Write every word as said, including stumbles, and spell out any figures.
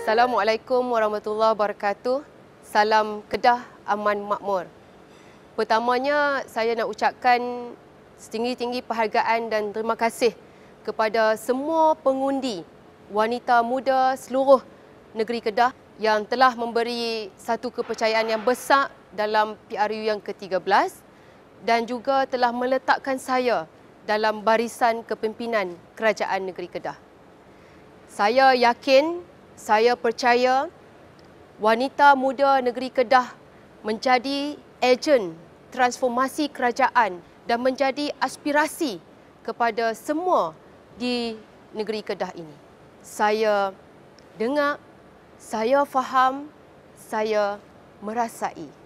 Assalamualaikum warahmatullahi wabarakatuh. Salam Kedah Aman Makmur. Pertamanya, saya nak ucapkan setinggi-tinggi penghargaan dan terima kasih kepada semua pengundi wanita muda seluruh negeri Kedah yang telah memberi satu kepercayaan yang besar dalam P R U yang ke tiga belas dan juga telah meletakkan saya dalam barisan kepimpinan Kerajaan Negeri Kedah. Saya yakin, saya percaya wanita muda negeri Kedah menjadi ejen transformasi kerajaan dan menjadi aspirasi kepada semua di negeri Kedah ini. Saya dengar, saya faham, saya merasai.